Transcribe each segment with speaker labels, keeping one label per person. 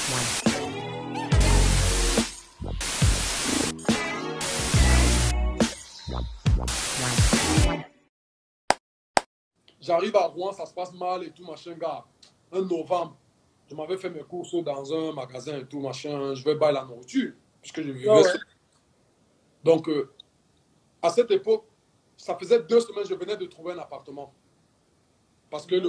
Speaker 1: J'arrive à Rouen, ça se passe mal et tout, machin, gars. 1 novembre, je m'avais fait mes courses dans un magasin et tout, machin. Je vais bailler la nourriture, puisque je vivais.
Speaker 2: Ah ouais.
Speaker 1: Donc, à cette époque, ça faisait 2 semaines que je venais de trouver un appartement. Parce que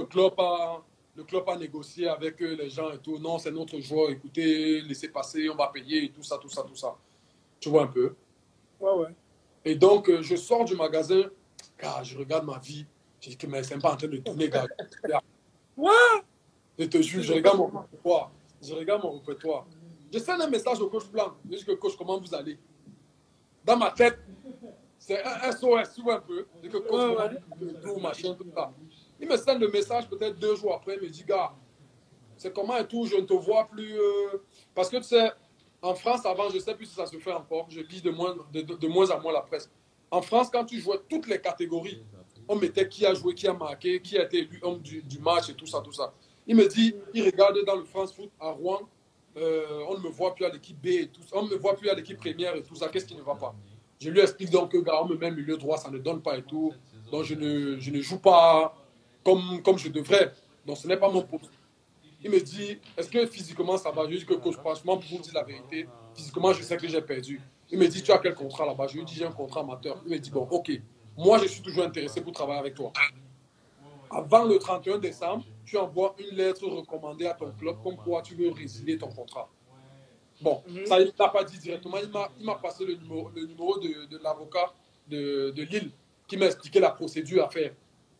Speaker 1: le club a négocié avec les gens et tout. Non, c'est notre joueur, écoutez, laissez passer, on va payer et tout ça, tout ça, tout ça. Tu vois un peu.
Speaker 2: Ouais, ouais.
Speaker 1: Et donc, je sors du magasin, car je regarde ma vie. Je dis que mais c'est pas en train de tourner, gars.
Speaker 2: Ouais.
Speaker 1: Je te jure, je regarde mon répertoire. Je regarde mon répertoire. Je sends un message au coach Blanc. Je dis que coach, comment vous allez? Dans ma tête, c'est un SOS, tu vois un peu. Je dis que coach, comment vous allez? Tout, machin, tout ça. Il me send le message peut-être 2 jours après. Il me dit, gars, c'est comment et tout, je ne te vois plus. Parce que tu sais, en France, avant, je ne sais plus si ça se fait encore. Je lis de moins en moins la presse. En France, quand tu jouais toutes les catégories, on mettait qui a joué, qui a marqué, qui a été élu homme du match et tout ça, tout ça. Il me dit, il regarde dans le France Foot à Rouen, on ne me voit plus à l'équipe B et tout ça. On ne me voit plus à l'équipe première et tout ça. Qu'est-ce qui ne va pas? Je lui explique donc que, gars, on me met milieu droit, ça ne donne pas et tout. Donc, je ne joue pas comme je devrais. Donc, ce n'est pas mon poste. Il me dit, est-ce que physiquement ça va? Je lui dis que coach, franchement, pour vous dire la vérité, physiquement, je sais que j'ai perdu. Il me dit, tu as quel contrat là-bas? Je lui dis, j'ai un contrat amateur. Il me dit, bon, ok, moi je suis toujours intéressé pour travailler avec toi. Avant le 31 décembre, tu envoies une lettre recommandée à ton club comme quoi tu veux résilier ton contrat. Bon, ça, il ne l'a pas dit directement. Il m'a passé le numéro de l'avocat de Lille qui m'a expliqué la procédure à faire.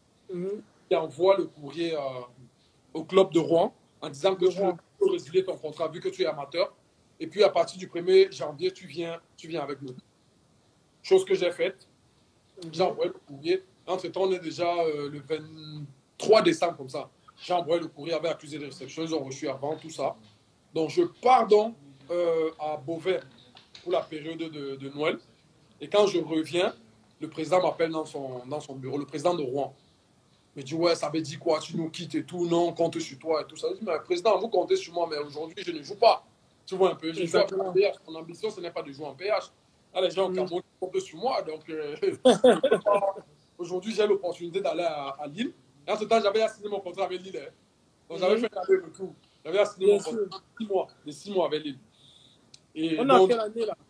Speaker 1: Il envoie le courrier au club de Rouen en disant que tu veux résilier ton contrat vu que tu es amateur. Et puis, à partir du 1er janvier, tu viens avec nous. Chose que j'ai faite. J'ai envoyé le courrier. Entre-temps, on est déjà le 23 décembre comme ça. J'ai envoyé le courrier avec accusé de réception. Ils ont reçu avant, tout ça. Donc, je pars donc à Beauvais pour la période de Noël. Et quand je reviens, le président m'appelle dans son bureau, le président de Rouen. Il me dit, ouais, ça veut dire quoi? Tu nous quittes et tout. Non, on compte sur toi et tout ça. Je dis, mais président, vous comptez sur moi, mais aujourd'hui, je ne joue pas. Tu vois un peu, je joue en PH. Mon ambition, ce n'est pas de jouer en PH. Là, les gens au Cameroun comptent sur moi. Donc, aujourd'hui, j'ai l'opportunité d'aller à Lille. Et en ce temps, j'avais signé mon contrat avec Lille. Hein. Donc, j'avais fait un aller-retour. J'avais signé mon contrat de 6 mois avec Lille. Et
Speaker 2: on est en quelle année là?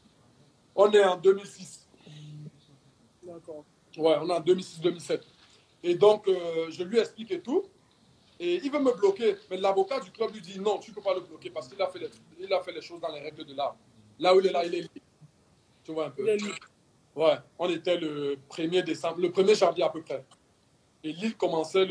Speaker 1: On est en 2006.
Speaker 2: D'accord.
Speaker 1: Ouais, on est en 2006-2007. Et donc, je lui explique et tout. Et il veut me bloquer. Mais l'avocat du club lui dit non, tu ne peux pas le bloquer parce qu'il a fait les choses dans les règles de l'art. Là où il est là, il est libre. Tu vois un peu. Ouais, on était le 1er décembre, le 1er janvier à peu près. Et Lille commençait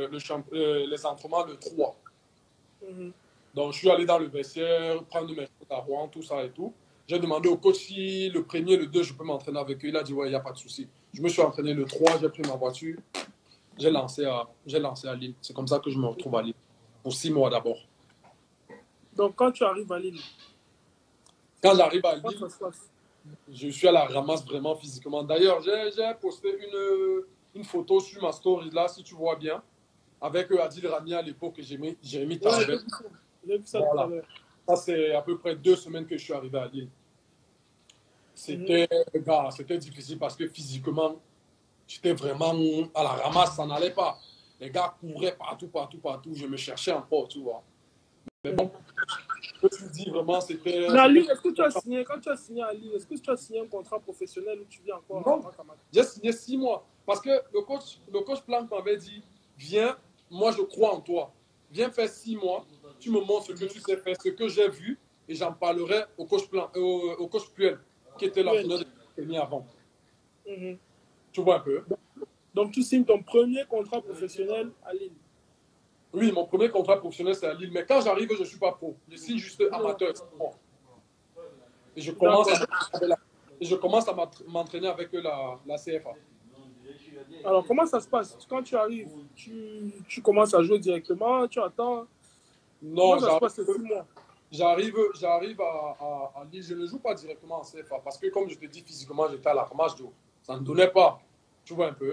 Speaker 1: les entraînements le 3. Donc, je suis allé dans le vestiaire, prendre mes choses à Rouen, tout ça et tout. J'ai demandé au coach si le 1er, le 2, je peux m'entraîner avec eux. Il a dit, ouais, il n'y a pas de souci. Je me suis entraîné le 3, j'ai pris ma voiture. J'ai lancé à Lille. C'est comme ça que je me retrouve à Lille. Pour 6 mois d'abord.
Speaker 2: Donc, quand tu arrives à Lille?
Speaker 1: Quand j'arrive à Lille, je suis à la ramasse vraiment physiquement. D'ailleurs, j'ai posté une photo sur ma story là, si tu vois bien, avec Adil Rami à l'époque que j'ai mis Tarabel. Voilà. Ça, c'est à peu près 2 semaines que je suis arrivé à Lille. C'était difficile parce que physiquement, j'étais vraiment à la ramasse, ça n'allait pas. Les gars couraient partout. Je me cherchais encore, tu vois. Mais bon, ce que tu dis vraiment, c'était...
Speaker 2: Mais à Lille, est-ce que tu as signé, quand tu as signé à Lille, est-ce que tu as signé un contrat professionnel ou tu viens encore?
Speaker 1: Non, j'ai signé 6 mois. Parce que le coach Planck m'avait dit, viens, moi je crois en toi. Viens faire 6 mois, tu me montres ce que tu sais faire, ce que j'ai vu, et j'en parlerai au coach Puel, qui était l'entraîneur de avant. Tu vois un peu.
Speaker 2: Donc tu signes ton premier contrat professionnel à Lille?
Speaker 1: Oui, mon premier contrat professionnel, c'est à Lille. Mais quand j'arrive, je ne suis pas pro. Je signe juste amateur. Et je commence à m'entraîner avec la CFA.
Speaker 2: Alors, comment ça se passe? Quand tu arrives, tu commences à jouer directement, tu attends?
Speaker 1: Non,
Speaker 2: comment ça se passe ces 6 mois?
Speaker 1: J'arrive à Lille. Je ne joue pas directement en CFA parce que, comme je te dis, physiquement, j'étais à la ramasse d'eau. Ça ne donnait pas. Tu vois un peu.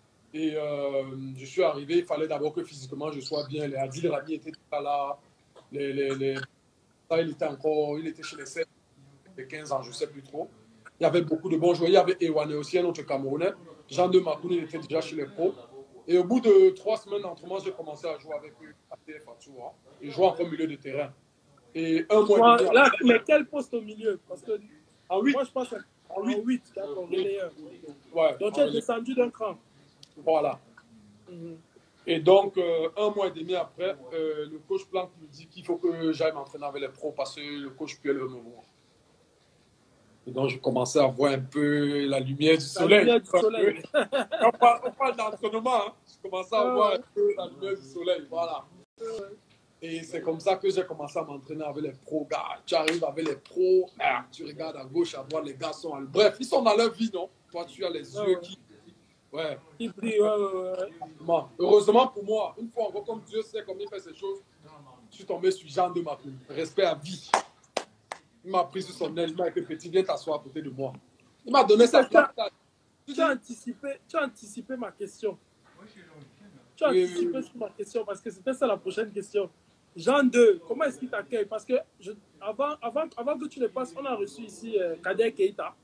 Speaker 1: Et je suis arrivé, il fallait d'abord que physiquement je sois bien. Les Adil Rami étaient là. Ça, il était chez les 7, les 15 ans, je ne sais plus trop. Il y avait beaucoup de bons joueurs. Il y avait Ewane aussi, un autre Camerounais. Jean de Makoun, il était déjà chez les pros. Et au bout de 3 semaines d'entraînement, j'ai commencé à jouer avec eux à TFA, tu vois. Et jouer encore au milieu de terrain. Et un mois et demi.
Speaker 2: Là, mais quel poste au milieu? Parce que
Speaker 1: en 8.
Speaker 2: moi, je pense en 8, d'accord, relayeur.
Speaker 1: Ouais,
Speaker 2: donc, tu es descendu d'un cran.
Speaker 1: Voilà. Et donc, un mois et demi après, le coach Planck me dit qu'il faut que j'aille m'entraîner avec les pros parce que le coach Puel veut me voir. Et donc, je commençais à voir un peu la lumière du soleil.
Speaker 2: La lumière du soleil.
Speaker 1: On parle d'entraînement. Hein. Je commençais à voir un peu la lumière du soleil. Voilà. Et c'est comme ça que j'ai commencé à m'entraîner avec les pros. Gars, tu arrives avec les pros, tu regardes à gauche, à droite, les gars sont... Bref, ils sont dans leur vie, non? Toi, tu as les yeux qui... Ouais.
Speaker 2: Qui brillent, ouais.
Speaker 1: Heureusement pour moi, une fois encore, comme Dieu sait comment il fait ces choses, je suis tombé sur Jean de Makoun. Respect à vie. Il m'a pris sur son aile, il m'a dit petit, viens t'asseoir à côté de moi. Il m'a donné sa place.
Speaker 2: Tu as anticipé ma question. Tu as anticipé sur ma question parce que c'était ça la prochaine question. Jean 2, comment est-ce qu'il t'accueille? Parce que avant que tu le passes, on a reçu ici Kader Keita,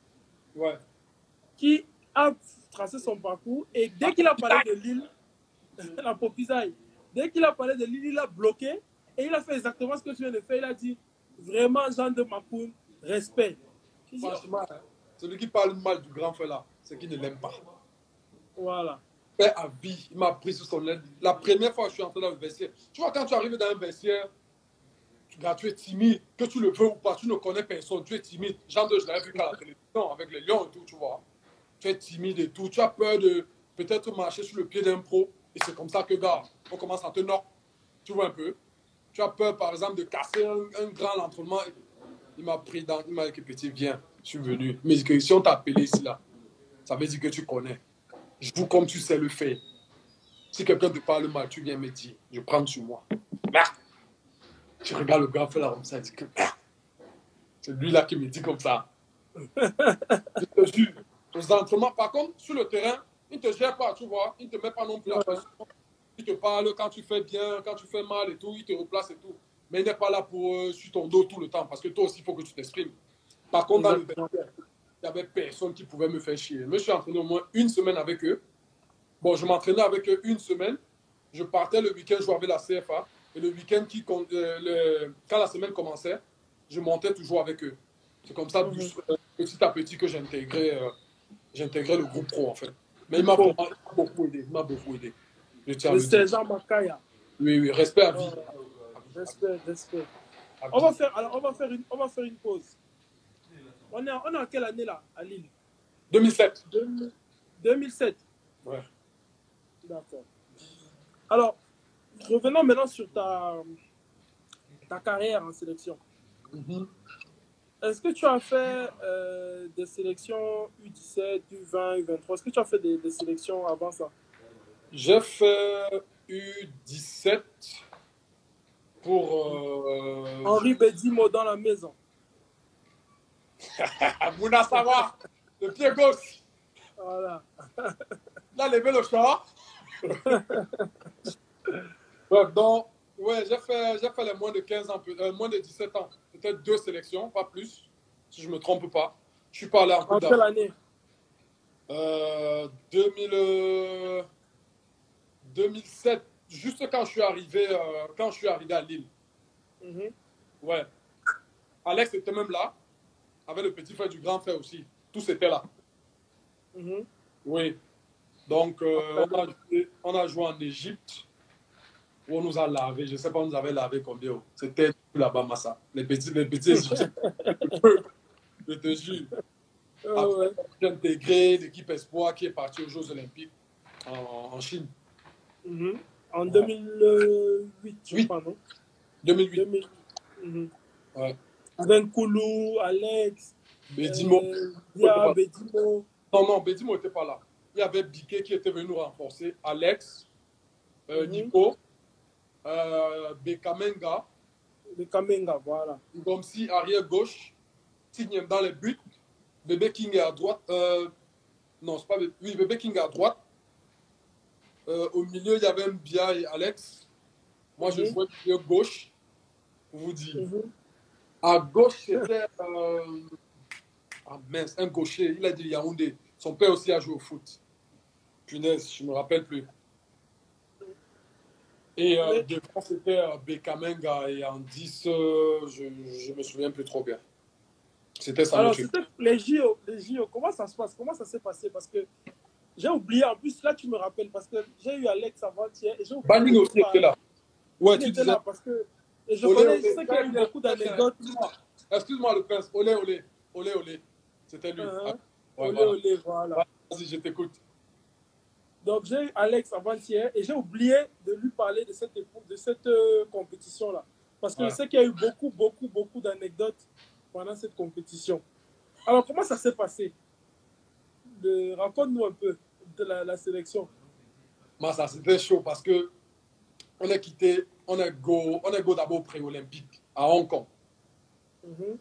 Speaker 2: qui a tracé son parcours et dès qu'il a parlé de Lille, la Popisaille, dès qu'il a parlé de Lille, il a bloqué et il a fait exactement ce que tu viens de faire. Il a dit vraiment Jean de Makoun, respect.
Speaker 1: Franchement, celui qui parle mal du grand frère là, c'est qu'il ne l'aime pas.
Speaker 2: Voilà.
Speaker 1: Fait à vie, il m'a pris sous son aile. La première fois que je suis entré dans le vestiaire, tu vois, quand tu arrives dans un vestiaire, tu es timide, que tu le veux ou pas, tu ne connais personne, tu es timide. Jean de, je l'avais vu qu'à la télévision avec les lions et tout, tu vois. Tu es timide et tout, tu as peur de peut-être marcher sur le pied d'un pro. Et c'est comme ça que, gars, on commence à te knock. Tu vois un peu. Tu as peur, par exemple, de casser un grand entraînement. Il m'a pris dans, il m'a dit, petit, viens, je suis venu. Mais si on t'a appelé ici, là, ça veut dire que tu connais. Joue comme tu sais le faire. Si quelqu'un te parle mal, tu viens me dire, je prends sur moi. Je regarde le gars faire là comme ça, il dit que c'est lui là qui me dit comme ça. Je te jure. Aux entraînements, par contre, sur le terrain, il ne te gère pas, tu vois. Il ne te met pas non plus la pression. Il te parle quand tu fais bien, quand tu fais mal et tout, il te replace et tout. Mais il n'est pas là pour sur ton dos tout le temps, parce que toi aussi, il faut que tu t'exprimes. Par contre, dans le vestiaire, il n'y avait personne qui pouvait me faire chier. Je me suis entraîné au moins une semaine avec eux. Bon, je m'entraînais avec eux une semaine. Je partais le week-end jouer avec la CFA. Et le week-end, quand la semaine commençait, je montais toujours avec eux. C'est comme ça, petit à petit, que j'ai intégré le groupe pro, en fait. Mais il m'a beaucoup aidé. Il m'a beaucoup aidé.
Speaker 2: C'était Jean Makaya.
Speaker 1: Oui, respect à vie.
Speaker 2: Respect. On va faire une pause. On est en quelle année là, à Lille?
Speaker 1: 2007.
Speaker 2: 2007.
Speaker 1: Ouais.
Speaker 2: D'accord. Alors, revenons maintenant sur ta carrière en sélection. Est-ce que tu as fait des sélections U17, U20, U23? Est-ce que tu as fait des sélections avant ça?
Speaker 1: J'ai fait U17 pour...
Speaker 2: Henri Bedimo dans la maison.
Speaker 1: Mouna Sawa, le pied gauche.
Speaker 2: Voilà.
Speaker 1: Là, levé le chat. Bref, donc, ouais, j'ai fait les moins de 15 ans, moins de 17 ans. Peut-être 2 sélections, pas plus, si je ne me trompe pas. Je suis pas allé en Coupe
Speaker 2: d'Afrique. En quelle
Speaker 1: année 2007, juste quand je suis arrivé à Lille. Ouais. Alex était même là, avec le petit frère du grand frère aussi. Tous étaient là. Oui. Donc, on a joué en Égypte, où on nous a lavé. Je ne sais pas, on nous avait lavé combien. C'était là-bas, Massa. Les petits Égyptiens. Je te jure. Après, j'ai intégré l'équipe Espoir qui est partie aux Jeux Olympiques en Chine.
Speaker 2: En 2008, je crois, non?
Speaker 1: 2008. Ouais.
Speaker 2: Avec Koulou, Alex,
Speaker 1: Bedimo.
Speaker 2: Bedimo.
Speaker 1: Non, Bedimo n'était pas là. Il y avait Biquet qui était venu nous renforcer. Alex, Nico, Bekamenga.
Speaker 2: Bekamenga, voilà.
Speaker 1: Gomsi, arrière gauche. Tignem dans les buts. Bébé King est à droite. Non, c'est pas Bébé. Oui, Bébé King est à droite. Au milieu, il y avait Mbia et Alex. Moi, je jouais milieu gauche. pour vous dire.
Speaker 2: Mhm.
Speaker 1: À gauche, c'était ah mince, un gaucher, il a dit Yaoundé. Son père aussi a joué au foot. Punaise, je ne me rappelle plus. Et
Speaker 2: Mais-
Speaker 1: devant, c'était Bekamenga. Et en 10, je ne me souviens plus trop bien. C'était ça
Speaker 2: Alors,
Speaker 1: notre
Speaker 2: c'était les JO. Les JO, comment ça se passe? Comment ça s'est passé? Parce que j'ai oublié. En plus, là, tu me rappelles. Parce que j'ai eu Alex avant-hier et j'ai oublié de
Speaker 1: Banning
Speaker 2: lui
Speaker 1: aussi était
Speaker 2: parler.
Speaker 1: là. Ouais,
Speaker 2: Il
Speaker 1: tu
Speaker 2: était
Speaker 1: disais.
Speaker 2: là parce que et je
Speaker 1: Olé,
Speaker 2: connais, je
Speaker 1: olé.
Speaker 2: sais qu'il y a
Speaker 1: Très
Speaker 2: eu
Speaker 1: bien,
Speaker 2: beaucoup
Speaker 1: très bien.
Speaker 2: d'anecdotes.
Speaker 1: Excuse-moi, le prince. Olé, olé. Olé, olé. C'était lui. Ah, ouais,
Speaker 2: Olé,
Speaker 1: voilà.
Speaker 2: olé, voilà.
Speaker 1: Vas-y, je t'écoute.
Speaker 2: Donc, j'ai eu Alex avant-hier et j'ai oublié de lui parler de cette compétition-là. Parce que je
Speaker 1: Ouais.
Speaker 2: sais qu'il y a eu beaucoup d'anecdotes pendant cette compétition. Alors, comment ça s'est passé? Raconte-nous un peu de la sélection.
Speaker 1: Moi, ça, c'était chaud parce que on est go d'abord pré-olympique à Hong Kong.
Speaker 2: Mhm.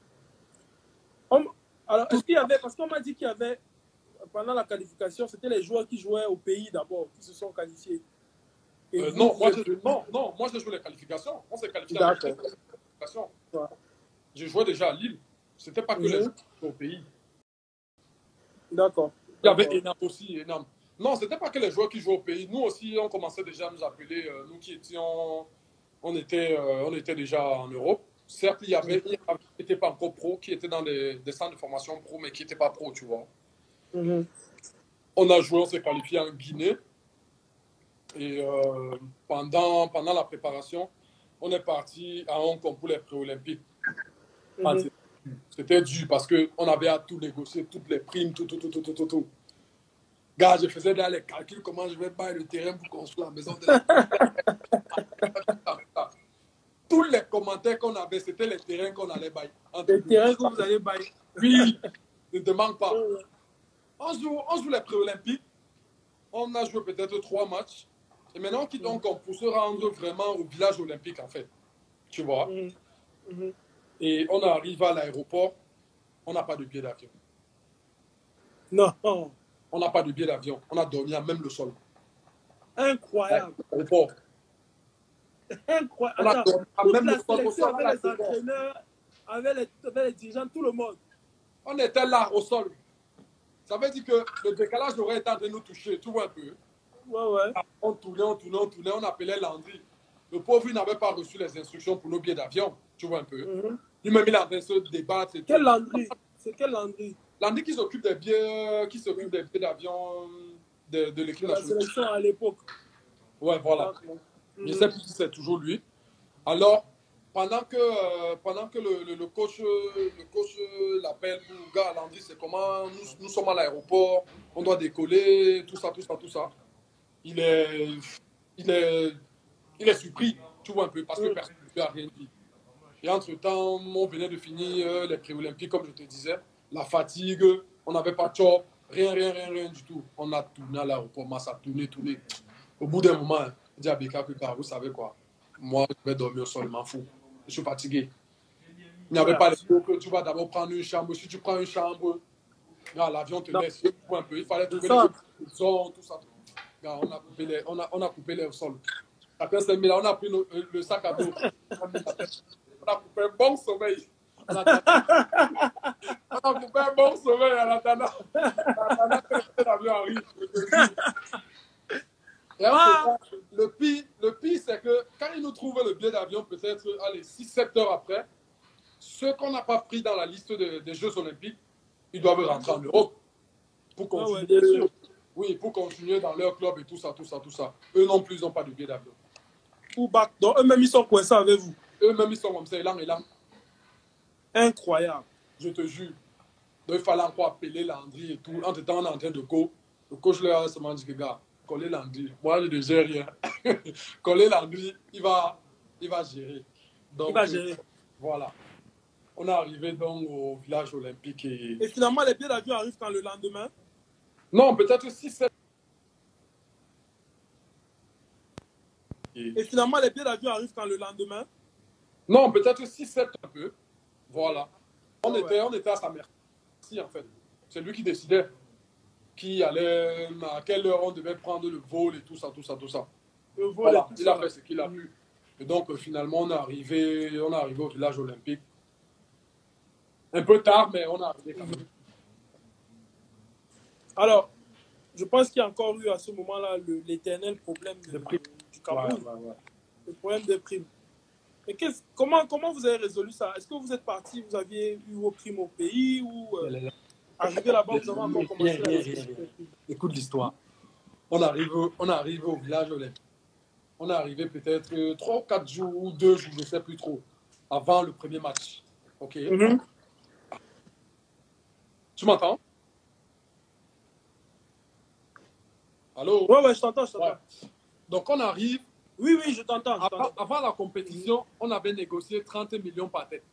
Speaker 2: Alors, est-ce qu'il y avait, parce qu'on m'a dit qu'il y avait, pendant la qualification, c'était les joueurs qui jouaient au pays d'abord, qui se sont qualifiés. Et
Speaker 1: Non,
Speaker 2: vous êtes venu.
Speaker 1: moi j'ai joué les qualifications. On s'est qualifié avec les
Speaker 2: D'accord.
Speaker 1: qualifications.
Speaker 2: Ouais.
Speaker 1: Je jouais déjà à Lille. C'était pas que les joueurs au pays.
Speaker 2: D'accord.
Speaker 1: Il y avait Enam aussi, Enam. Non, c'était pas que les joueurs qui jouaient au pays. Nous aussi, on commençait déjà à nous appeler, nous qui étions, on était déjà en Europe. Certes, il y avait qui n'étaient pas encore pro, qui étaient dans des centres de formation pro, mais qui n'étaient pas pro, tu vois. On a joué, on s'est qualifié en Guinée. Et pendant la préparation, on est parti à Hong Kong pour les pré-olympiques. C'était dur parce qu'on avait à tout négocier, toutes les primes, tout. Gars, je faisais dans les calculs comment je vais bailler le terrain pour construire la maison de la Tous les commentaires qu'on avait, c'était les terrains qu'on allait bailler.
Speaker 2: Les terrains que vous allez bailler.
Speaker 1: Oui, ne demande pas. On joue les pré-olympiques. On a joué peut-être 3 matchs. Et maintenant, on quitte Hong Kong pour se rendre vraiment au village olympique, en fait. Tu vois? Et on arrive à l'aéroport. On n'a pas de billet d'avion.
Speaker 2: Non.
Speaker 1: On n'a pas de billet d'avion. On a dormi à même le sol.
Speaker 2: Incroyable.
Speaker 1: L'aéroport.
Speaker 2: Incroyable.
Speaker 1: On a dormi à même
Speaker 2: Toute la
Speaker 1: le sol.
Speaker 2: sélection avec les entraîneurs, avec les dirigeants, tout le monde.
Speaker 1: On était là au sol. Ça veut dire que le décalage aurait été en train de nous toucher, tu vois un peu.
Speaker 2: Ouais.
Speaker 1: On tournait, on appelait Landry. Le pauvre, il n'avait pas reçu les instructions pour nos billets d'avion, tu vois un peu. Lui-même, il est en train de se débattre.
Speaker 2: Quel Landry? C'est quel Landry?
Speaker 1: Landry qui s'occupe des billets d'avion de l'équipe
Speaker 2: De la
Speaker 1: nationale.
Speaker 2: sélection à l'époque.
Speaker 1: Ouais, voilà. Je ne sais plus si c'est toujours lui. Alors, pendant que le coach l'appelle pour gars, Landry, c'est comment nous sommes à l'aéroport, on doit décoller, tout ça. Il est surpris, tu vois un peu, parce que personne ne lui a rien dit. Et entre-temps, on venait de finir les pré-olympiques, comme je te disais. La fatigue, on n'avait pas de job, rien du tout. On a tourné à l'aéroport, ça a tourné. Au bout d'un moment, je dis à Beka que, vous savez quoi, moi, je vais dormir au sol, je m'en fous. Je suis fatigué. Il n'y avait pas les mots que tu vas d'abord prendre une chambre. Si tu prends une chambre, l'avion te laisse un peu. Il fallait trouver les zones, tout ça. On a coupé les sols. Après 5 000, on a pris le sac à dos. On a coupé un bon sommeil. On a coupé un bon sommeil en attendant que l'avion arrive. Et le pire, c'est que quand ils nous trouvent le billet d'avion, peut-être 6-7 heures après, ceux qu'on n'a pas pris dans la liste des Jeux Olympiques, ils doivent rentrer en Europe pour continuer, pour continuer dans leur club et tout ça. Eux non plus, ils n'ont pas de billet d'avion.
Speaker 2: Donc eux-mêmes, ils sont coincés avec vous.
Speaker 1: Eux-mêmes, ils sont comme ça, élan.
Speaker 2: Incroyable.
Speaker 1: Je te jure. Donc, il fallait encore appeler Landry et tout. Entre-temps, on est en train de go. Le coach leur a seulement dit que, gars, coller Landry. Moi, je ne gère rien. Coller Landry, il va gérer. Donc,
Speaker 2: il va gérer.
Speaker 1: Voilà. On est arrivé donc au village olympique.
Speaker 2: Et finalement, les billets d'avion arrivent quand le lendemain?
Speaker 1: Non, peut-être 6-7.
Speaker 2: Et finalement, les billets d'avion arrivent quand le lendemain?
Speaker 1: Non, peut-être 6-7 un peu. Voilà. On était à sa merci, en fait. C'est lui qui décidait qui allait, à quelle heure on devait prendre le vol et tout ça.
Speaker 2: Le vol
Speaker 1: Voilà,
Speaker 2: et tout
Speaker 1: il a fait ce qu'il a pu. Et donc, finalement, on est arrivé au village olympique. Un peu tard, mais on est arrivé quand même.
Speaker 2: Alors, je pense qu'il y a encore eu à ce moment-là l'éternel problème du Cameroun,
Speaker 1: Ouais.
Speaker 2: le problème des primes. Mais comment vous avez résolu ça? Est-ce que vous êtes parti, vous aviez eu vos primes au pays ou arrivé là-bas, vous avez encore commencé
Speaker 1: Rien. Écoute l'histoire. On arrive au village olympique. On est arrivé peut-être 3 ou 4 jours ou 2 jours, je ne sais plus trop, avant le premier match. OK? Tu m'entends? Allô?
Speaker 2: Ouais, je t'entends.
Speaker 1: Ouais. Donc, on arrive.
Speaker 2: Oui, je t'entends.
Speaker 1: Avant la compétition, on avait négocié 30 millions par tête.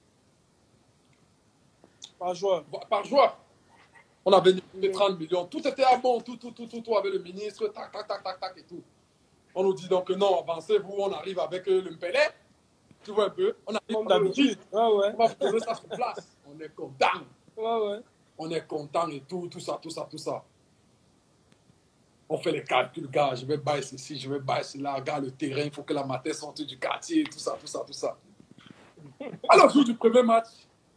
Speaker 2: Par joueur.
Speaker 1: Par joueur. On avait négocié 30 millions. Tout était à bon. Tout avec le ministre. Tac et tout. On nous dit donc non, avancez-vous. On arrive avec le Mpélé. Tu vois un peu? On arrive
Speaker 2: comme d'habitude.
Speaker 1: On va vous donner ça sur place. On est content.
Speaker 2: Ouais.
Speaker 1: On est content et tout ça. On fait les calculs, gars, je vais bailler ceci, je vais bailler cela, gars, le terrain, il faut que la matin sorte du quartier, tout ça. Alors, jour du premier match,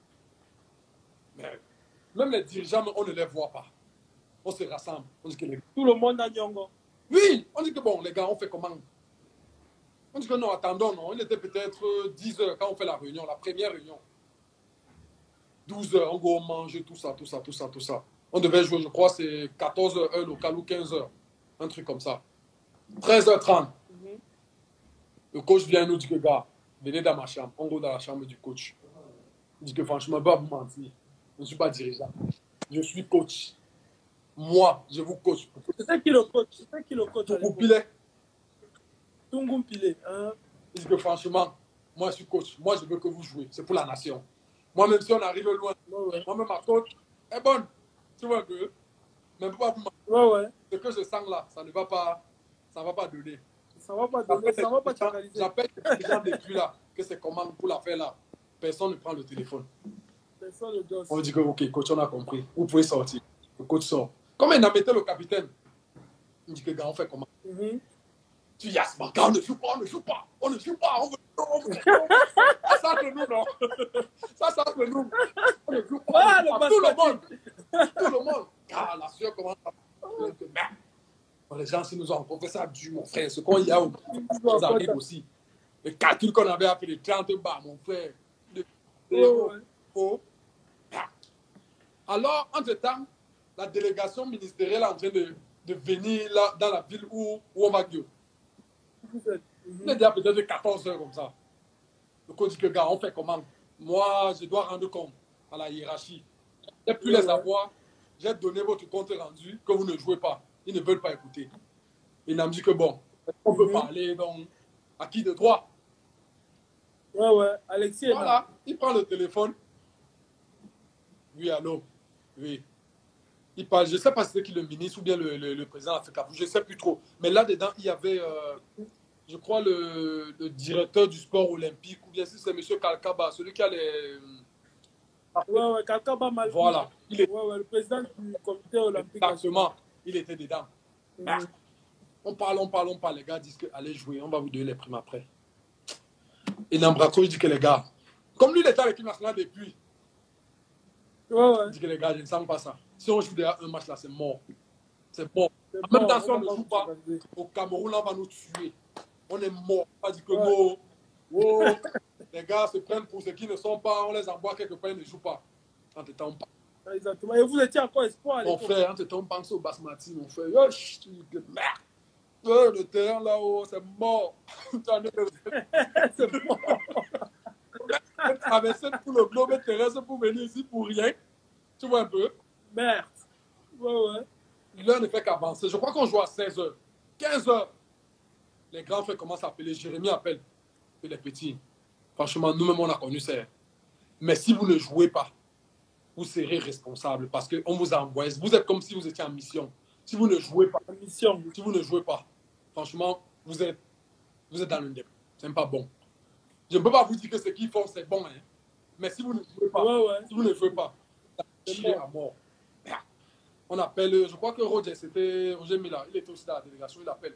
Speaker 1: mais même les dirigeants, on ne les voit pas. On se rassemble. On dit que
Speaker 2: tout le monde a Nyongo.
Speaker 1: Oui, on dit que bon, les gars, on fait comment? On dit que non, attendons, non. Il était peut-être 10 heures quand on fait la réunion, la première réunion. 12 heures, on go manger, tout ça. On devait jouer, je crois, c'est 14 heures, local ou 15 heures. Un truc comme ça. 13h30. Le coach vient nous dire que, gars, venez dans ma chambre. On va dans la chambre du coach. Il dit que franchement, je ne vais pas vous mentir. Je ne suis pas dirigeant. Je suis coach. Moi, je vous coach.
Speaker 2: C'est qui le coach?
Speaker 1: Tungu Pile.
Speaker 2: Tungu Pile.
Speaker 1: Il dit que franchement, moi, je suis coach. Moi, je veux que vous jouiez. C'est pour la nation. Moi, même si on arrive loin, moi-même, ma coach est bonne. Tu vois que, même pas vous mentir. Ce que je sens là, ça ne va pas donner.
Speaker 2: Ça ne va pas chacaliser.
Speaker 1: J'appelle les gens depuis là, que c'est comment pour la faire là. Personne ne prend le téléphone. On dit que, ok, coach, on a compris. Vous pouvez sortir. Le coach sort. Comme il a mis le capitaine, il dit que, gars, on fait comment? Tu dis, Yasman, gars, on ne joue pas. On veut ça entre nous, non? Ça entre nous. On ne joue pas. Tout le monde. Ah, la sueur commence à... Les gens, si nous avons fait ça du mon frère, ce qu'on y a nous arrive aussi. Le calcul qu'on avait appelé les 30 bas, mon frère. Alors, entre-temps, la délégation ministérielle est en train de venir là, dans la ville où on va gueuler. Il est déjà peut-être 14 heures comme ça. Le coach dit que, gars, on fait comment? Moi, je dois rendre compte à la hiérarchie. Et puis les avoir, j'ai donné votre compte rendu que vous ne jouez pas. Ils ne veulent pas écouter. Il m'a dit que bon, on peut parler, donc, à qui de droit?
Speaker 2: Ouais, Alexis.
Speaker 1: Voilà, il prend le téléphone. Oui, allô? Oui. Il parle, je ne sais pas si c'est qui le ministre ou bien le président africain, je ne sais plus trop. Mais là-dedans, il y avait, je crois, le directeur du sport olympique, ou bien si c'est M. Kalkaba, celui qui a les...
Speaker 2: Ouais, Kalkaba Malfi.
Speaker 1: Voilà.
Speaker 2: Le président du comité olympique.
Speaker 1: Exactement. Il était dedans. On parle. Les gars disent que allez jouer, on va vous donner les primes après. Et Nambraco, il dit que les gars, comme lui, il était avec l'équipe nationale depuis. Il dit que les gars, je ne sens pas ça. Si on joue déjà un match là, c'est mort. C'est mort. Même temps, si on ne joue pas, au Cameroun, là, on va nous tuer. On est mort. On va dire que non. Les gars se prennent pour ceux qui ne sont pas, on les envoie quelque part, ils ne jouent pas. En tout temps,
Speaker 2: exactement. Et vous étiez encore espoir.
Speaker 1: Mon frère, en tout temps, on pense au Basmati, mon frère. Merde. Le terrain là-haut, c'est mort. C'est mort. Traverser tout le globe terrestre pour venir ici pour rien. Tu vois un peu?
Speaker 2: Merde. Ouais.
Speaker 1: L'heure ne fait qu'avancer. Je crois qu'on joue à 16h. 15h. Les grands frères commencent à appeler. Jérémy appelle. Et les petits. Franchement, nous-mêmes, on a connu ça. Mais si vous ne jouez pas, vous serez responsable parce qu'on vous a envoyé. Vous êtes comme si vous étiez en mission. Si vous ne jouez pas, si vous ne jouez pas, franchement, vous êtes dans le début. Ce n'est pas bon. Je ne peux pas vous dire que ce qu'ils font, c'est bon. Hein. Mais si vous ne jouez pas, si vous ne jouez pas, tirez à mort. On appelle, je crois que Roger, c'était Roger Mila. Il était aussi dans la délégation, il appelle.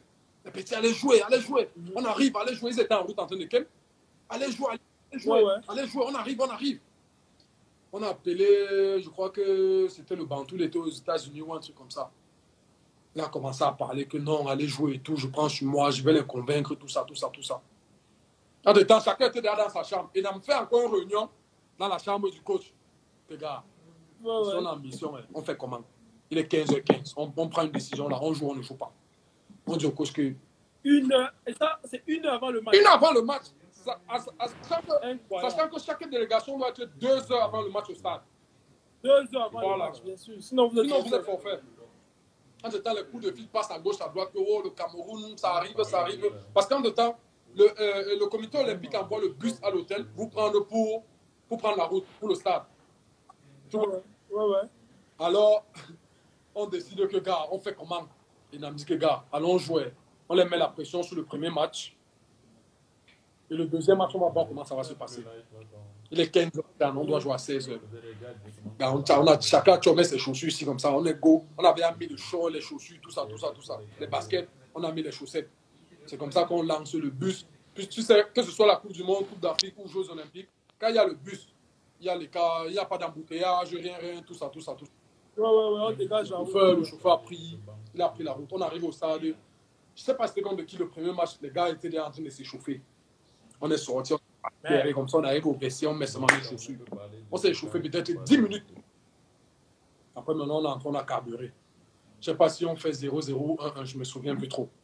Speaker 1: Les petits, allez jouer, allez jouer. On arrive, allez jouer. Ils étaient en route en train de ken. Allez jouer, allez jouer.
Speaker 2: Ouais.
Speaker 1: Allez jouer, on arrive, on arrive. On a appelé, je crois que c'était le Bantou, il était aux États-Unis ou un truc comme ça. Il a commencé à parler que non, allez jouer et tout, je prends sur moi, je vais les convaincre, tout ça, tout ça, tout ça. En deux temps, chacun était derrière dans sa chambre. Et il a fait encore une réunion dans la chambre du coach. Les gars, son ambition, on fait comment? Il est 15h15, on prend une décision là, on joue, on ne joue pas. On dit au coach que...
Speaker 2: Et ça, c'est 1 heure avant le match.
Speaker 1: 1 heure avant le match. Sachant que chaque délégation doit être 2 heures avant le match au stade.
Speaker 2: 2 heures avant le match, bien sûr. Sinon, vous êtes
Speaker 1: forfait. En ce temps, les coups de fil passent à gauche, à droite, que oh, le Cameroun, ça arrive, ça arrive. Parce qu'en deux temps, le comité olympique envoie le bus à l'hôtel pour prendre la route pour le stade.
Speaker 2: Ouais.
Speaker 1: Alors, on décide que, gars, on fait comment? Il a dit que, gars, allons jouer. On les met la pression sur le premier match. Et le deuxième match, on va voir comment ça va se passer. Il est 15 h, on doit jouer à 16 h. On a chacun chômé ses chaussures ici comme ça. On est go. On avait mis le short, les chaussures, tout ça. Les baskets, on a mis les chaussettes. C'est comme ça qu'on lance le bus. Puis tu sais, que ce soit la Coupe du Monde, Coupe d'Afrique ou Jeux Olympiques, quand il y a le bus, il y a les cas, il n'y a pas d'embouteillage, rien, tout ça.
Speaker 2: Ouais, on dégage la route.
Speaker 1: Le chauffeur a pris la route. On arrive au stade. Je ne sais pas c'était contre qui le premier match, les gars étaient déjà en train de s'échauffer. On est sorti, comme ça, on arrive au vestiaire, on met seulement les chaussures. On s'est échauffé peut-être 10 minutes. Après, maintenant, on a carburé. Je ne sais pas si on fait 0-0 ou 1-1, je ne me souviens plus trop.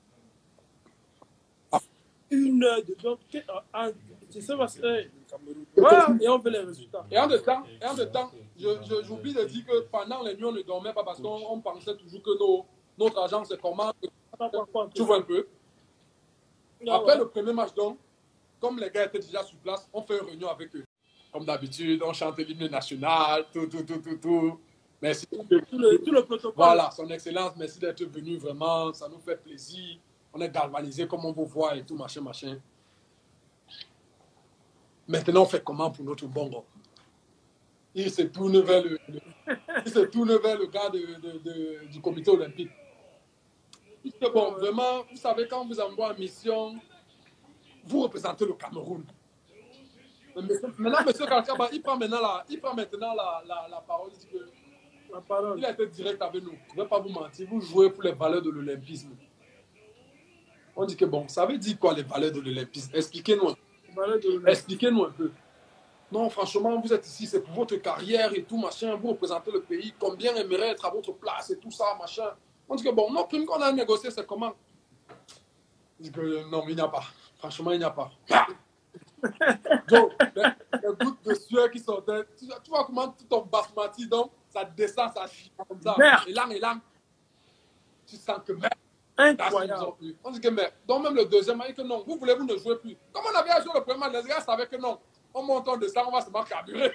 Speaker 2: 1 heure de donc, c'est ça parce que voilà, et on veut les résultats.
Speaker 1: Et en de temps, j'oublie de dire que pendant les nuits, on ne dormait pas parce qu'on pensait toujours que notre agent, c'est comment. Tu vois un peu. Après le premier match, donc, comme les gars étaient déjà sur place, on fait une réunion avec eux. Comme d'habitude, on chante l'hymne national, tout. Merci.
Speaker 2: Tout le protocole.
Speaker 1: Voilà, son excellence, merci d'être venu, vraiment, ça nous fait plaisir. On est galvanisé comme on vous voit et tout, machin. Maintenant, on fait comment pour notre bongo? Il se tourne vers le gars du comité olympique. Il dit, bon, vraiment, vous savez, quand on vous envoie en mission, vous représentez le Cameroun. Maintenant, M. Kalkaba, il prend maintenant la parole. Il dit que il a été direct avec nous. Je ne vais pas vous mentir, vous jouez pour les valeurs de l'olympisme. On dit que bon, ça veut dire quoi les valeurs de l'olympisme? Expliquez-nous un peu. Non, franchement, vous êtes ici, c'est pour votre carrière et tout, machin. Vous représentez le pays. Combien aimerait être à votre place et tout ça, machin. On dit que bon, non, prime qu'on a négocié, c'est comment? On dit que non, il n'y a pas. Franchement, il n'y a pas. Donc, les gouttes de sueur qui sortaient. Tu vois comment tout ton basmati, donc, ça descend, ça chie comme ça. Et là, tu sens que merde.
Speaker 2: Incroyable.
Speaker 1: On dit que merde. Donc, même le deuxième, il dit que non, vous ne jouez plus. Comme on avait joué le premier match, les gars savaient que non. On monte, on descend, on va se marquer carburer.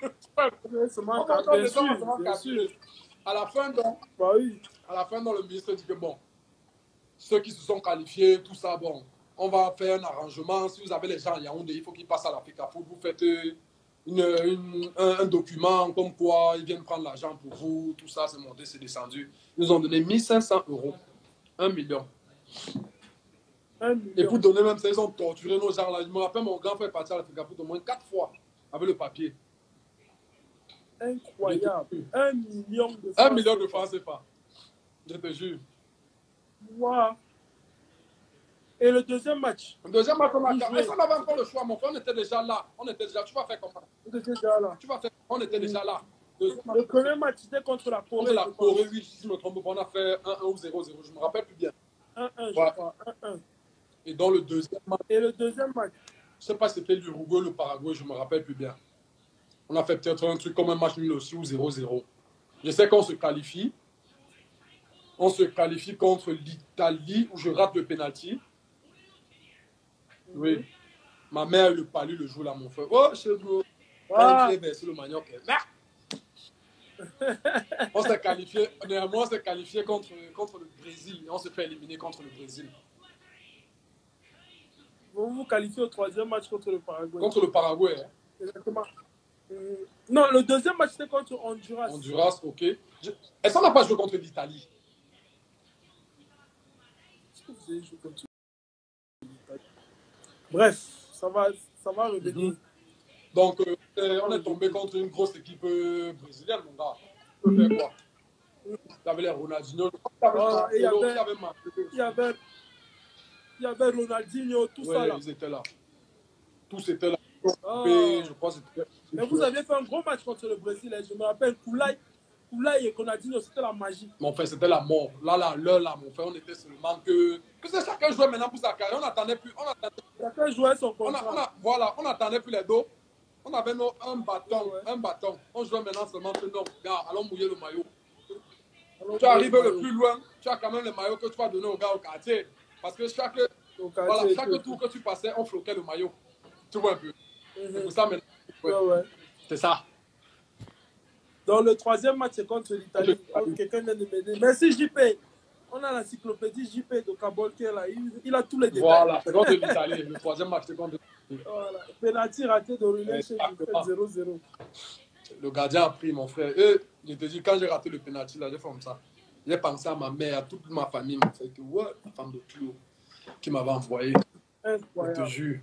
Speaker 2: Bien sûr.
Speaker 1: À la fin, donc, le ministre dit que bon, ceux qui se sont qualifiés, tout ça, bon, on va faire un arrangement. Si vous avez les gens à Yaoundé, il faut qu'ils passent à l'Afrique Foot. Vous faites un document comme quoi ils viennent prendre l'argent pour vous. Tout ça, c'est monté, c'est descendu. Ils nous ont donné 1 500 €. 1 million. Et pour donner même ça, ils ont torturé nos gens là. Je me rappelle, mon grand frère est parti à l'Afrique Foot au moins 4 fois avec le papier.
Speaker 2: Incroyable. 1 million de francs.
Speaker 1: 1 million de francs, c'est pas. Je te jure.
Speaker 2: Wow. Et le deuxième match?
Speaker 1: Le deuxième match, on avait encore le choix. Mon frère, on était déjà là. Tu vas faire comment?
Speaker 2: On était déjà là.
Speaker 1: On était déjà là.
Speaker 2: Le premier match, c'était contre la Corée.
Speaker 1: Contre la Corée, oui, si je me trompe pas, on a fait 1-1 ou 0-0. Je ne me rappelle plus bien.
Speaker 2: 1-1, je crois. 1-1.
Speaker 1: Et dans le deuxième match.
Speaker 2: Et le deuxième match?
Speaker 1: Je ne sais pas si c'était l'Uruguay ou le Paraguay, je ne me rappelle plus bien. On a fait peut-être un truc comme un match nul aussi ou 0-0. Je sais qu'on se qualifie. On se qualifie contre l'Italie où je rate le penalty. Oui. Ma mère, le palu, le jour là, mon frère. Oh, chez vous. C'est le manioc. On s'est qualifié. Néanmoins, on s'est qualifié contre le Brésil. Et on s'est fait éliminer contre le Brésil.
Speaker 2: Vous vous qualifiez au troisième match contre le Paraguay.
Speaker 1: Contre le Paraguay. Hein.
Speaker 2: Exactement. Non, le deuxième match, c'était contre Honduras.
Speaker 1: Honduras, ok. Est-ce qu'on n'a pas joué contre l'Italie?
Speaker 2: Brésil joue contre l'Italie. Bref, ça va revenir.
Speaker 1: Donc, on est tombé contre une grosse équipe brésilienne, mon gars. On peut faire quoi? Il y avait les Ronaldinho.
Speaker 2: Il y avait Ronaldinho, tout ça là.
Speaker 1: Ils étaient là. Tous étaient là. Je crois que c'était...
Speaker 2: Mais vous aviez fait un gros match contre le Brésil. Hein. Je me rappelle, Koulaï et Ronaldinho, c'était la magie.
Speaker 1: Mon frère, c'était la mort. Là, mon frère, on était seulement que chacun jouait maintenant pour sa carrière. On n'attendait plus.
Speaker 2: Chacun jouait son contrat.
Speaker 1: On n'attendait plus les dos. On avait un bâton. On jouait maintenant seulement que non. Gars, allons mouiller le maillot. Tu arrives le plus loin, tu as quand même le maillot que tu vas donner au gars au quartier. Parce que chaque tour que tu passais, on floquait le maillot. Tu vois un peu. C'est pour ça maintenant. C'est ça.
Speaker 2: Dans le troisième match, c'est contre l'Italie. Quelqu'un vient de m'aider. Merci JP. On a l'encyclopédie JP de Cabol qui est là. Il a tous les détails.
Speaker 1: Voilà, c'est contre l'Italie. Le troisième match, c'est contre l'Italie.
Speaker 2: Voilà. Penalty raté de Relais chez 0-0.
Speaker 1: Le gardien a pris, mon frère. Je te dis, quand j'ai raté le penalty, là, j'ai fait comme ça. J'ai pensé à ma mère, à toute ma famille, mon frère, que ouais, la femme de Clou qui m'avait envoyé.
Speaker 2: Incroyable.
Speaker 1: Je te jure.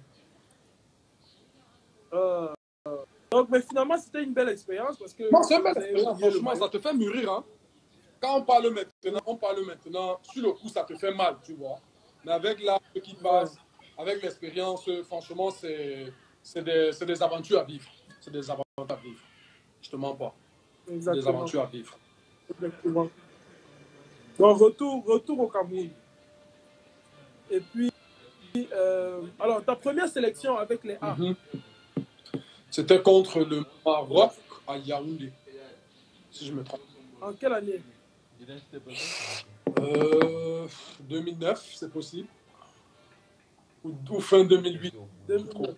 Speaker 2: Donc, mais finalement, c'était une belle expérience parce que...
Speaker 1: Non, c'est une belle expérience, franchement, ça te fait mûrir. Hein? Quand on parle maintenant, sur le coup, ça te fait mal, tu vois. Mais avec l'âge qui passe, avec l'expérience, franchement, c'est des aventures à vivre. C'est des aventures à vivre. Je te mens pas.
Speaker 2: Exactement.
Speaker 1: Des aventures à vivre.
Speaker 2: Exactement. Donc, retour au Cameroun. Et puis, alors, ta première sélection avec les A.
Speaker 1: C'était contre le Maroc à Yaoundé, si je me trompe.
Speaker 2: En quelle année?
Speaker 1: 2009, c'est possible. Ou fin 2008.
Speaker 2: 2009.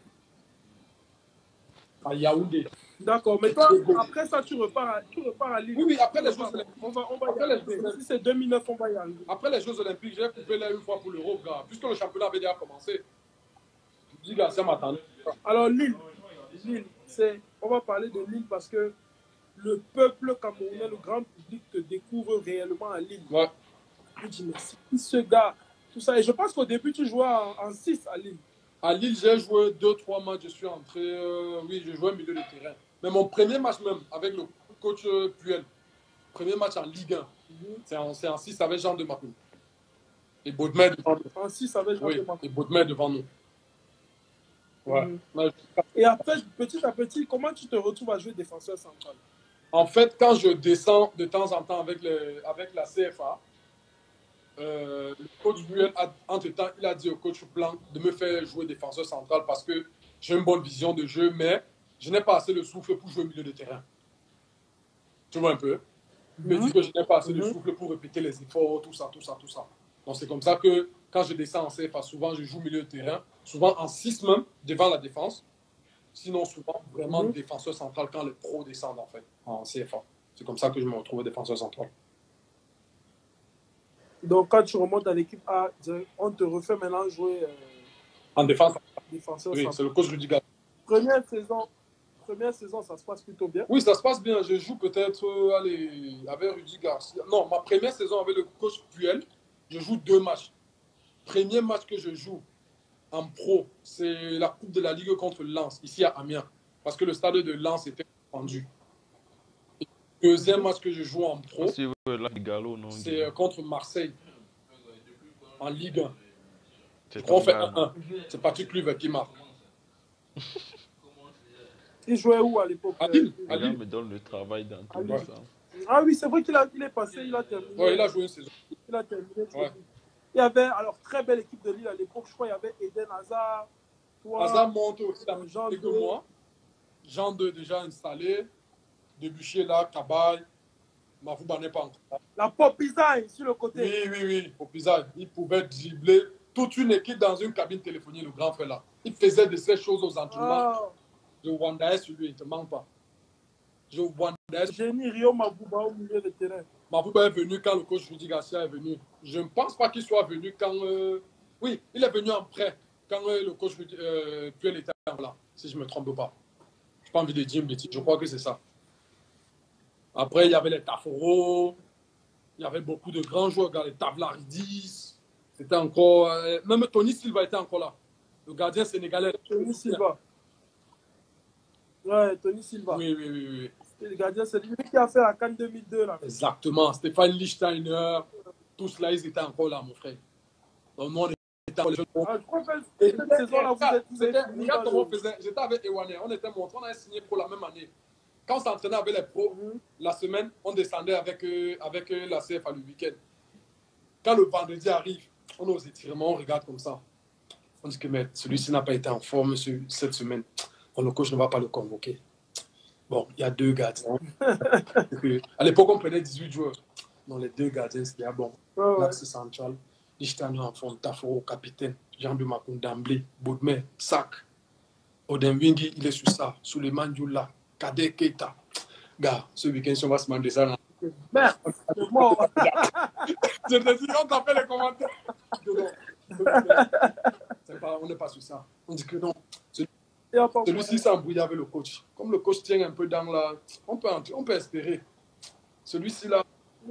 Speaker 1: À Yaoundé.
Speaker 2: D'accord, mais toi, après ça, tu repars à Lille.
Speaker 1: Oui, après les Jeux Olympiques.
Speaker 2: On va y arriver. Si c'est 2009, on va y arriver.
Speaker 1: Après les Jeux Olympiques, j'ai coupé là une fois pour l'Europe, gars. Puisque le championnat avait déjà commencé. Je dis, gars, ça m'attendait.
Speaker 2: Alors, Lille, on va parler de Lille parce que le peuple camerounais, le grand public te découvre réellement à Lille.
Speaker 1: Ouais.
Speaker 2: Je dis, mais c'est qui ce gars? Tout ça. Et je pense qu'au début, tu jouais en 6 à Lille.
Speaker 1: À Lille, j'ai joué 2-3 matchs. Je suis entré. Oui, je jouais au milieu de terrain. Mais mon premier match même, avec le coach Puel, premier match en Ligue 1, c'est en 6 avec Jean de Macron. Et Baudemais devant nous.
Speaker 2: En 6 avec Jean de Macron.
Speaker 1: Et Baudemais devant nous. Ouais.
Speaker 2: Et après, petit à petit, comment tu te retrouves à jouer défenseur central?
Speaker 1: En fait, quand je descends de temps en temps avec la CFA, le coach Buel, entre-temps, il a dit au coach Blanc de me faire jouer défenseur central parce que j'ai une bonne vision de jeu, mais je n'ai pas assez de souffle pour jouer au milieu de terrain. Tu vois un peu? Il me dit que je n'ai pas assez de souffle pour répéter les efforts, tout ça. Donc c'est comme ça que quand je descends en CFA, souvent je joue au milieu de terrain, souvent en 6 même, devant la défense. Sinon, souvent, vraiment défenseur central quand les pros descendent, en fait, en CFA. C'est comme ça que je me retrouve défenseur central.
Speaker 2: Donc, quand tu remontes à l'équipe A, on te refait maintenant jouer
Speaker 1: en défense.
Speaker 2: Défenseur
Speaker 1: oui,
Speaker 2: central.
Speaker 1: c'est le coach Rudy Gall.
Speaker 2: Première saison, ça se passe plutôt bien.
Speaker 1: Oui, ça se passe bien. Je joue peut-être avec Rudy Garcia. Non, ma première saison avec le coach Puel, je joue 2 matchs. Premier match que je joue en pro, c'est la Coupe de la Ligue contre Lens, ici à Amiens, parce que le stade de Lens était rendu. Deuxième match que je joue en pro, c'est contre Marseille, en Ligue 1. Je crois qu'on fait 1-1. C'est Patrick Kluivert qui marque.
Speaker 2: Il jouait où à l'époque?
Speaker 1: À Lille.
Speaker 3: Il me donne le travail dans tout le sens.
Speaker 2: Ah oui, c'est vrai qu'il est passé, il a terminé.
Speaker 1: Oui, il a joué une saison.
Speaker 2: Il a terminé.
Speaker 1: Ouais.
Speaker 2: Il y avait, alors, très belle équipe de Lille à l'époque. Je crois qu'il y avait Eden Hazard.
Speaker 1: Hazard monte aussi
Speaker 2: Jean
Speaker 1: avec moi. Jean 2 déjà installé. Debuchy là, Cabaye. Mavouba n'est pas encore.
Speaker 2: La Popizaï sur le côté.
Speaker 1: Oui. Popizaï. Il pouvait dribbler toute une équipe dans une cabine téléphonique, le grand frère là. Il faisait de ces choses aux entraînements. Je wandais sur lui, il ne te manque pas.
Speaker 2: Génie Rio Mavouba au milieu de terrain.
Speaker 1: Mavouba est venu quand le coach Rudy Garcia est venu. Je ne pense pas qu'il soit venu quand... Oui, il est venu en prêt quand le coach Puel était là, si je ne me trompe pas. Je n'ai pas envie de dire une bêtise, je crois que c'est ça. Après, il y avait les Taforo, il y avait beaucoup de grands joueurs, les Tavlaridis. C'était encore... même Tony Silva était encore là. Le gardien sénégalais.
Speaker 2: Tony Silva. Ouais, Tony Silva.
Speaker 1: Oui.
Speaker 2: C'était le gardien, c'est lui qui a fait la CAN 2002. Là.
Speaker 1: Exactement. Stéphane Lichtsteiner, tous là, ils étaient encore là, mon frère. Donc, nous, on était encore
Speaker 2: je crois que cette saison-là, vous êtes fini.
Speaker 1: Regarde comment on faisait. J'étais avec Ewane. On était montré, on avait signé pour la même année. Quand on s'entraînait avec les pros, la semaine, on descendait avec la CFA le week-end. Quand le vendredi arrive, on a aux étirements, on regarde comme ça. On dit que mais celui-ci n'a pas été en forme cette semaine. Bon, le coach ne va pas le convoquer. Bon, il y a 2 gardiens. À l'époque, on prenait 18 joueurs. Donc, les 2 gardiens, c'était bon. L'axe central, Lichtano en forme, Taforo, capitaine, Jean-Louis Makoun d'emblée, Boudmer, Sac, Odenwingi, il est sur ça, Souleymane Dioula, Kader Keita. Gars, ce week-end, si on va se demander ça.
Speaker 2: Merde, c'est mort.
Speaker 1: Je te dis, on t'appelle les commentaires. On n'est pas sur ça. On dit que non. Celui-ci s'est embrouillé avec le coach. Comme le coach tient un peu dans la... On peut espérer. Celui-ci là,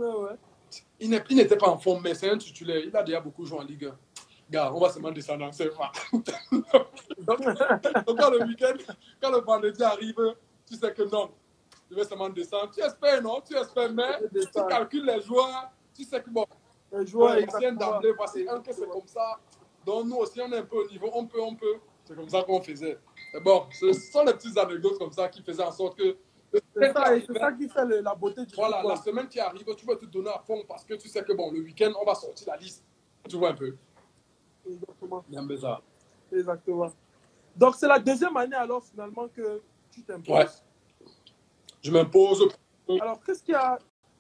Speaker 1: il n'était pas en forme, mais c'est un titulaire. Il a déjà beaucoup joué en Ligue 1. Gars, on va seulement descendre en CFA. Donc quand le week-end, quand le vendredi arrive, tu sais que non. Je vais seulement descendre. Tu espères, non? Tu espères, mais tu calcules les joueurs. Tu sais que bon,
Speaker 2: les joueurs,
Speaker 1: ils viennent d'emblée. Voici un que c'est comme ça. Donc nous aussi, on est un peu au niveau. On peut. C'est comme ça qu'on faisait. Mais bon, ce sont les petites anecdotes comme ça qui faisaient en sorte que...
Speaker 2: C'est ça qui fait la beauté du
Speaker 1: Voilà, la semaine qui arrive, tu veux te donner à fond parce que tu sais que bon, le week-end, on va sortir la liste. Tu vois un peu.
Speaker 2: Exactement.
Speaker 1: Bien ça.
Speaker 2: Exactement. Donc, c'est la 2e année alors finalement que tu t'imposes.
Speaker 1: Ouais. Je m'impose.
Speaker 2: Alors, qu'est-ce qui a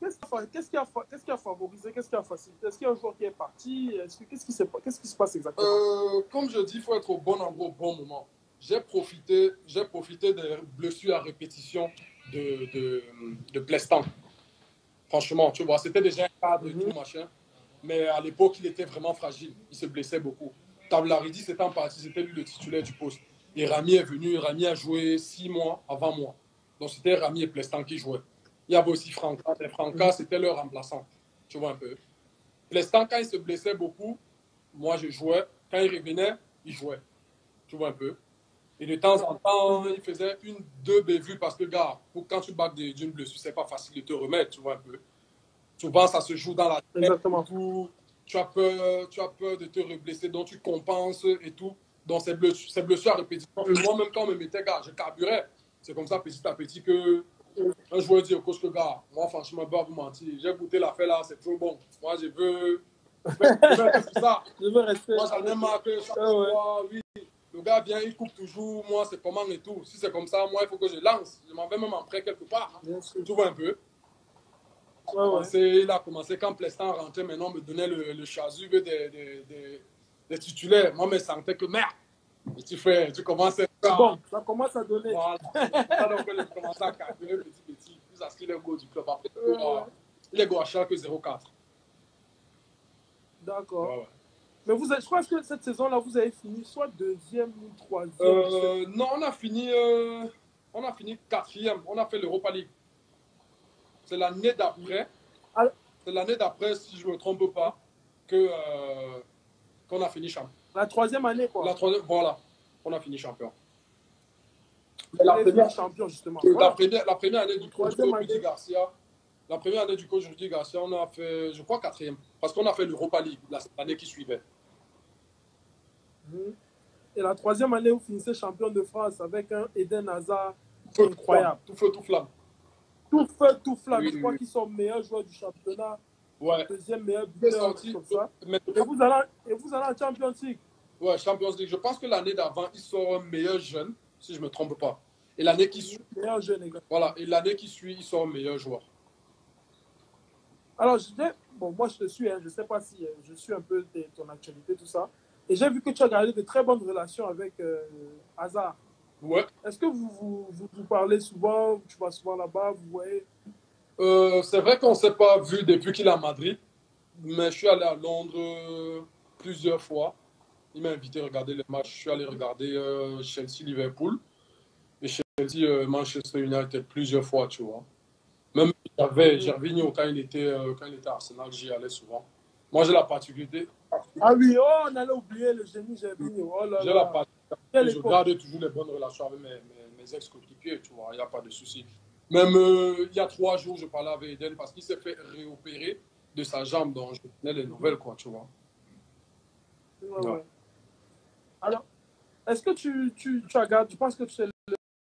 Speaker 2: favorisé, qu'est-ce qui a facilité? Est-ce qu'il y a un joueur qui est parti? Qu'est-ce qui se passe exactement?
Speaker 1: Comme je dis, il faut être au bon endroit au bon moment. J'ai profité des blessures à répétition de Plestan. Franchement, tu vois, c'était déjà un cadre et tout, machin. Mais à l'époque, il était vraiment fragile. Il se blessait beaucoup. Tavlaridi, c'était en partie, c'était lui le titulaire du poste. Et Rami est venu, Rami a joué 6 mois avant moi. Donc, c'était Rami et Plestan qui jouaient. Il y avait aussi Franca. Et Franca, c'était leur remplaçant. Tu vois un peu. Plestan, quand il se blessait beaucoup, moi, je jouais. Quand il revenait, il jouait. Tu vois un peu. Et de temps en temps, il faisait 1-2 bévues parce que, gars, quand tu bats d'une blessure, c'est pas facile de te remettre, tu vois un peu. Souvent, ça se joue dans la tête.
Speaker 2: Exactement.
Speaker 1: Tout. Tu as peur de te reblesser, donc tu compenses et tout. Donc, ces blessures à répétition. Moi-même, quand on me mettait, gars, je carburais. C'est comme ça, petit à petit, que un joueur dit au coach que, gars, moi, franchement, je ne vais pas vous mentir. J'ai goûté l'affaire là, c'est trop bon. Moi, je veux tout ça.
Speaker 2: Je veux rester.
Speaker 1: Moi, j'en ai marre que chaque fois, oui. Le gars vient, il coupe toujours, moi c'est comment et tout. Si c'est comme ça, moi il faut que je lance. Je m'en vais même en prêt quelque part. Tu vois un peu. Il a commencé quand Plestan rentrait, maintenant me donnait le chasuble des titulaires. Moi, je me sentais que merde. Et tu commences à...
Speaker 2: Bon, ça commence à donner.
Speaker 1: Voilà. Donc, je commence à calculer petit. Plus à ce qu'il est go du club. Après, il est go à Schalke 04.
Speaker 2: D'accord. Ouais. Mais je crois que cette saison-là, vous avez fini soit 2e ou 3e.
Speaker 1: Non, on a fini 4e. On a fait l'Europa League. C'est l'année d'après. C'est l'année d'après, si je ne me trompe pas, qu'on a fini champion.
Speaker 2: La 3e année, quoi.
Speaker 1: La 3e, voilà. On a fini champion.
Speaker 2: La première champion, justement.
Speaker 1: La première année du coach Rudy Garcia. La première année du coach Rudy Garcia, on a fait, je crois, 4e. Parce qu'on a fait l'Europa League l'année qui suivait.
Speaker 2: Et la 3e année, vous finissez champion de France avec un Eden Hazard incroyable.
Speaker 1: Tout feu, tout flamme.
Speaker 2: Tout feu, tout flamme. Je crois qu'ils sont meilleurs joueurs du championnat.
Speaker 1: Ouais.
Speaker 2: 2e meilleur buteur, comme ça. Et vous allez en Champions League.
Speaker 1: Ouais, Champions League. Je pense que l'année d'avant, ils sont meilleurs jeunes, si je ne me trompe pas. Et l'année qui suit.
Speaker 2: Meilleurs jeunes, les gars.
Speaker 1: Voilà. Et l'année qui suit, ils sont meilleurs joueurs.
Speaker 2: Alors, moi, je te suis. Je ne sais pas si je suis un peu ton actualité, tout ça. Et j'ai vu que tu as gardé de très bonnes relations avec Hazard.
Speaker 1: Ouais.
Speaker 2: Est-ce que vous parlez souvent, tu vas souvent là-bas, vous voyez?
Speaker 1: C'est vrai qu'on ne s'est pas vu depuis qu'il est à Madrid, mais je suis allé à Londres plusieurs fois. Il m'a invité à regarder les matchs. Je suis allé regarder Chelsea-Liverpool et Chelsea-Manchester United plusieurs fois, tu vois. Même Gervinho, quand il était à Arsenal, j'y allais souvent. Moi, j'ai la particularité.
Speaker 2: Ah oui, oh, on allait oublier le génie Gervinho. Oh là
Speaker 1: J'ai la
Speaker 2: là.
Speaker 1: particularité.
Speaker 2: Quelle
Speaker 1: Je
Speaker 2: époque.
Speaker 1: garde toujours les bonnes relations avec mes ex-coéquipiers, tu vois. Il n'y a pas de souci. Même il y a 3 jours, je parlais avec Eden parce qu'il s'est fait réopérer de sa jambe. Donc, je tenais les nouvelles, quoi, tu vois.
Speaker 2: Ouais, ouais. Alors, est-ce que tu penses que tu es